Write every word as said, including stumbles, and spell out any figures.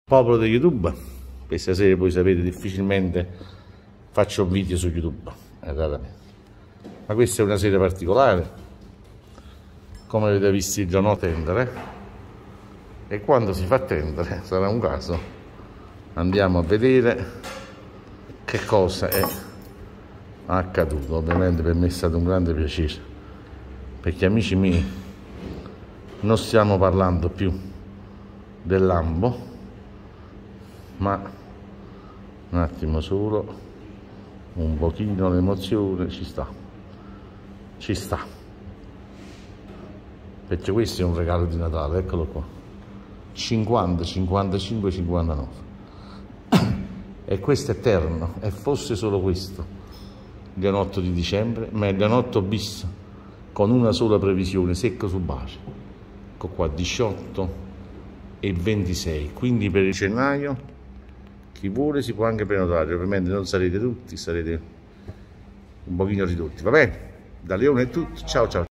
Popolo di YouTube, questa sera voi sapete difficilmente faccio un video su YouTube, eh, ma questa è una serie particolare, come avete visto già no tendere, e quando si fa tendere sarà un caso, andiamo a vedere che cosa è accaduto. Ovviamente per me è stato un grande piacere, perché amici miei non stiamo parlando più del lambo, ma un attimo solo, un pochino l'emozione ci sta, ci sta, perché questo è un regalo di Natale, eccolo qua, cinquanta, cinquantacinque, cinquantanove, e questo è eterno, e fosse solo questo, il gianotto di dicembre, ma il gianotto bis con una sola previsione, secco su base, ecco qua, diciotto e ventisei, quindi per il gennaio chi vuole si può anche prenotare, ovviamente non sarete tutti, sarete un pochino ridotti, va bene? Da Leone è tutto, ciao ciao.